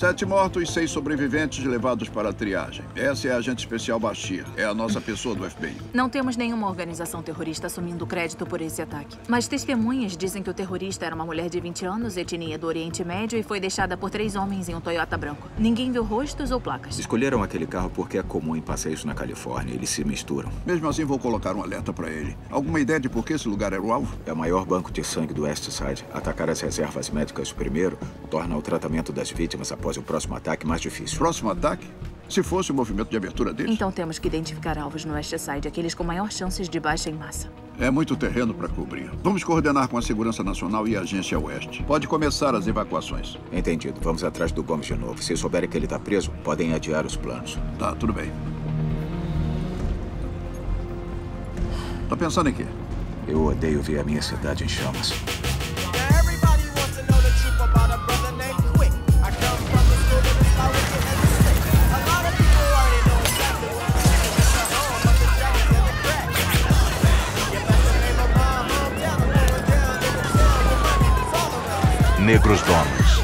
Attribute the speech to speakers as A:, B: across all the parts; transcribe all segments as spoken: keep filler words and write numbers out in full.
A: Sete mortos e seis sobreviventes levados para a triagem. Essa é a agente especial Bashir. É a nossa pessoa do F B I.
B: Não temos nenhuma organização terrorista assumindo crédito por esse ataque. Mas testemunhas dizem que o terrorista era uma mulher de vinte anos, etnia do Oriente Médio e foi deixada por três homens em um Toyota branco. Ninguém viu rostos ou placas.
C: Escolheram aquele carro porque é comum em passeios na Califórnia. Eles se misturam.
A: Mesmo assim, vou colocar um alerta para ele. Alguma ideia de por que esse lugar era o alvo?
C: É o maior banco de sangue do West Side. Atacar as reservas médicas primeiro torna o tratamento das vítimas após o próximo ataque mais difícil.
A: Próximo ataque? Se fosse o movimento de abertura deles?
B: Então temos que identificar alvos no West Side, aqueles com maior chances de baixa em massa.
A: É muito terreno para cobrir. Vamos coordenar com a Segurança Nacional e a Agência Oeste. Pode começar as evacuações.
C: Entendido. Vamos atrás do Gomes de novo. Se souberem que ele está preso, podem adiar os planos.
A: Tá, tudo bem. Tá pensando em quê?
C: Eu odeio ver a minha cidade em chamas.
D: Negros Donos.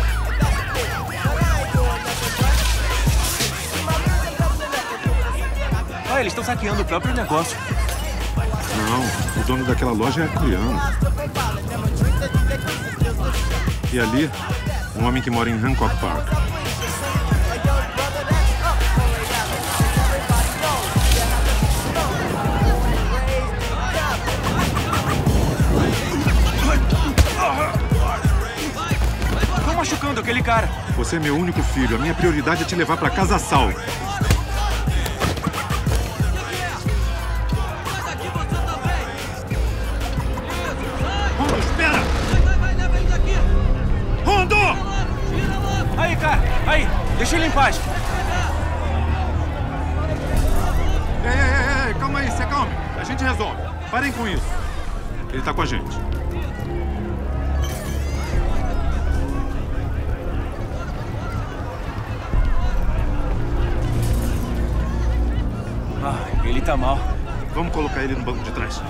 E: Ah, eles estão saqueando o próprio negócio.
F: Não, o dono daquela loja é coreano. E ali, um homem que mora em Hancock Park.
E: Estão machucando aquele cara.
F: Você é meu único filho. A minha prioridade é te levar pra casa salvo.
E: Aí, cara! Aí! Deixa ele em paz!
F: Ei, ei, ei, ei, calma aí, se acalme. A gente resolve. Parem com isso. Ele tá com a gente.
E: Ah, ele tá mal.
F: Vamos colocar ele no banco de trás.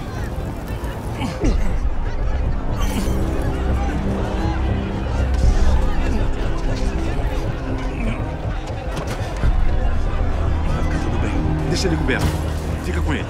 F: Deixa ele coberto. Fica com ele.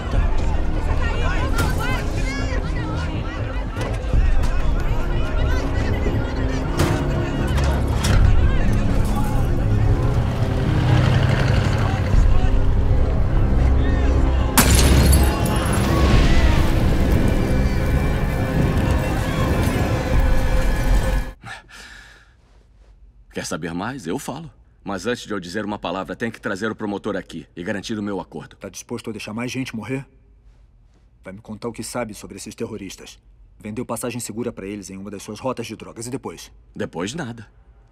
G: Quer saber mais? Eu falo. Mas antes de eu dizer uma palavra, tem que trazer o promotor aqui e garantir o meu acordo.
H: Tá disposto a deixar mais gente morrer? Vai me contar o que sabe sobre esses terroristas. Vendeu passagem segura pra eles em uma das suas rotas de drogas. E depois?
G: Depois, nada.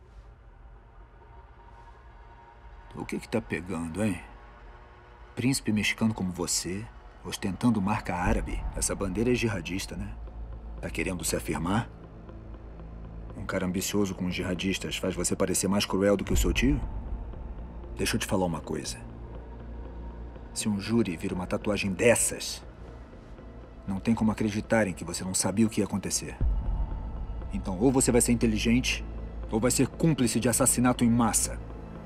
H: O que que tá pegando, hein? Príncipe mexicano como você, ostentando marca árabe. Essa bandeira é jihadista, né? Tá querendo se afirmar? Um cara ambicioso com os jihadistas faz você parecer mais cruel do que o seu tio? Deixa eu te falar uma coisa. Se um júri vira uma tatuagem dessas, não tem como acreditarem que você não sabia o que ia acontecer. Então, ou você vai ser inteligente, ou vai ser cúmplice de assassinato em massa.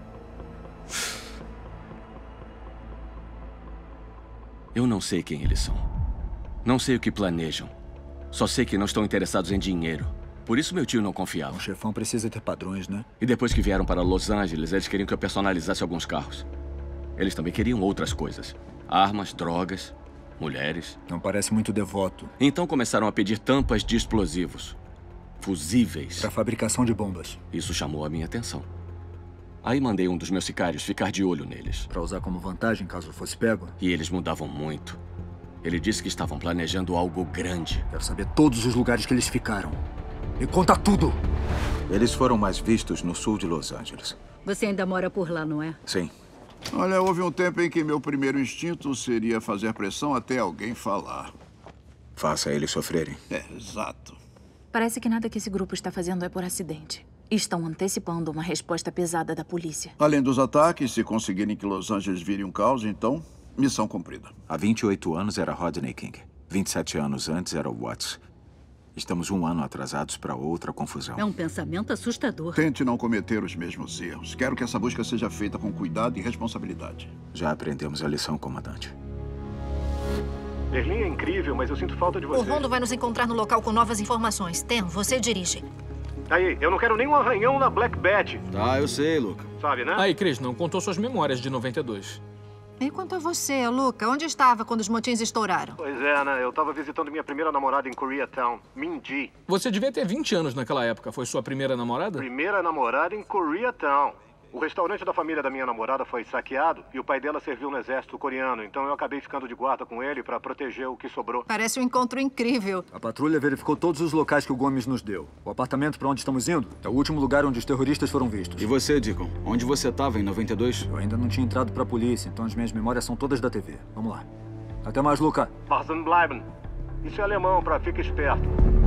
G: Eu não sei quem eles são. Não sei o que planejam. Só sei que não estão interessados em dinheiro. Por isso meu tio não confiava.
H: O chefão precisa ter padrões, né?
G: E depois que vieram para Los Angeles, eles queriam que eu personalizasse alguns carros. Eles também queriam outras coisas. Armas, drogas, mulheres.
H: Não parece muito devoto.
G: Então começaram a pedir tampas de explosivos. Fusíveis.
H: Para fabricação de bombas.
G: Isso chamou a minha atenção. Aí mandei um dos meus sicários ficar de olho neles.
H: Para usar como vantagem caso fosse pego?
G: E eles mudavam muito. Ele disse que estavam planejando algo grande.
H: Quero saber todos os lugares que eles ficaram. Me conta tudo!
C: Eles foram mais vistos no sul de Los Angeles.
I: Você ainda mora por lá, não é?
C: Sim.
A: Olha, houve um tempo em que meu primeiro instinto seria fazer pressão até alguém falar.
C: Faça eles sofrerem.
A: É, exato.
B: Parece que nada que esse grupo está fazendo é por acidente. Estão antecipando uma resposta pesada da polícia.
A: Além dos ataques, se conseguirem que Los Angeles vire um caos, então, missão cumprida.
C: Há vinte e oito anos era Rodney King. vinte e sete anos antes era o Watts. Estamos um ano atrasados para outra confusão.
I: É um pensamento assustador.
A: Tente não cometer os mesmos erros. Quero que essa busca seja feita com cuidado e responsabilidade.
C: Já aprendemos a lição, comandante.
J: Berlim é incrível, mas eu sinto falta de você.
K: O Rondo vai nos encontrar no local com novas informações. Tem, você dirige.
J: Aí, eu não quero nenhum arranhão na Black Bat.
G: Tá, eu sei, Luca.
J: Sabe, né?
E: Aí, Chris, não contou suas memórias de noventa e dois.
K: E quanto a você, Luca? Onde estava quando os motins estouraram?
J: Pois é, né? Eu tava visitando minha primeira namorada em Koreatown, Minji.
E: Você devia ter vinte anos naquela época. Foi sua primeira namorada?
J: Primeira namorada em Koreatown. O restaurante da família da minha namorada foi saqueado e o pai dela serviu no exército coreano. Então eu acabei ficando de guarda com ele pra proteger o que sobrou.
K: Parece um encontro incrível.
H: A patrulha verificou todos os locais que o Gomes nos deu. O apartamento para onde estamos indo é o último lugar onde os terroristas foram vistos.
G: E você, Deacon? Onde você estava em noventa e dois?
H: Eu ainda não tinha entrado pra polícia, então as minhas memórias são todas da T V. Vamos lá. Até mais, Luca.
J: Passen bleiben. Isso é alemão pra fica esperto.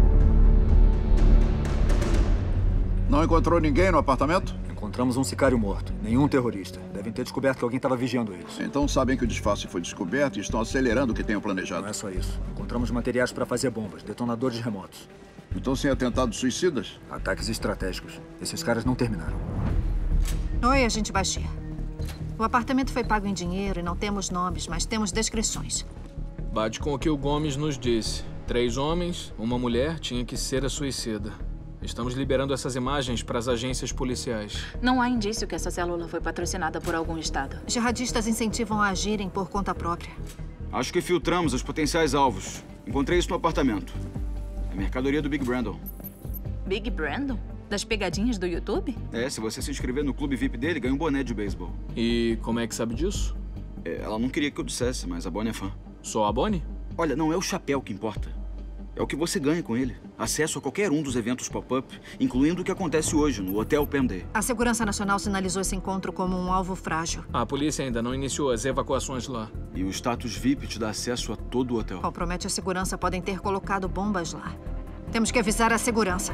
A: Não encontrou ninguém no apartamento?
H: Encontramos um sicário morto. Nenhum terrorista. Devem ter descoberto que alguém estava vigiando eles.
A: Então sabem que o disfarce foi descoberto e estão acelerando o que tenham planejado.
H: Não é só isso. Encontramos materiais para fazer bombas, detonadores remotos.
A: Então sem atentados suicidas?
H: Ataques estratégicos. Esses caras não terminaram.
K: Oi, agente Bashir. O apartamento foi pago em dinheiro e não temos nomes, mas temos descrições.
E: Bate com o que o Gomes nos disse. Três homens, uma mulher, tinha que ser a suicida. Estamos liberando essas imagens para as agências policiais.
B: Não há indício que essa célula foi patrocinada por algum estado.
K: Jihadistas incentivam a agirem por conta própria.
G: Acho que filtramos os potenciais alvos. Encontrei isso no apartamento. É mercadoria do Big Brandon.
B: Big Brandon? Das pegadinhas do YouTube?
G: É, se você se inscrever no clube V I P dele, ganha um boné de beisebol.
E: E como é que sabe disso?
G: É, ela não queria que eu dissesse, mas a Bonnie é fã.
E: Só a Bonnie?
G: Olha, não é o chapéu que importa. É o que você ganha com ele. Acesso a qualquer um dos eventos pop-up, incluindo o que acontece hoje no Hotel P M D.
K: A Segurança Nacional sinalizou esse encontro como um alvo frágil.
E: A polícia ainda não iniciou as evacuações lá.
G: E o status V I P te dá acesso a todo o hotel.
K: Compromete a segurança, podem ter colocado bombas lá. Temos que avisar a segurança.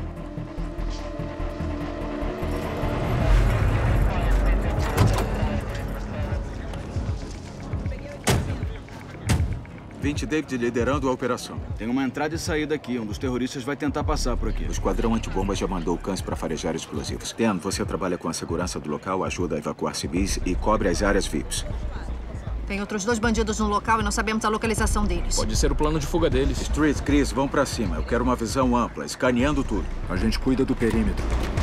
C: vinte David liderando a operação.
G: Tem uma entrada e saída aqui. Um dos terroristas vai tentar passar por aqui.
C: O esquadrão antibombas já mandou cães para farejar explosivos. Dan, você trabalha com a segurança do local, ajuda a evacuar civis e cobre as áreas V I Ps.
K: Tem outros dois bandidos no local e não sabemos a localização deles.
E: Pode ser o plano de fuga deles.
C: Street, Chris, vão para cima. Eu quero uma visão ampla, escaneando tudo.
H: A gente cuida do perímetro.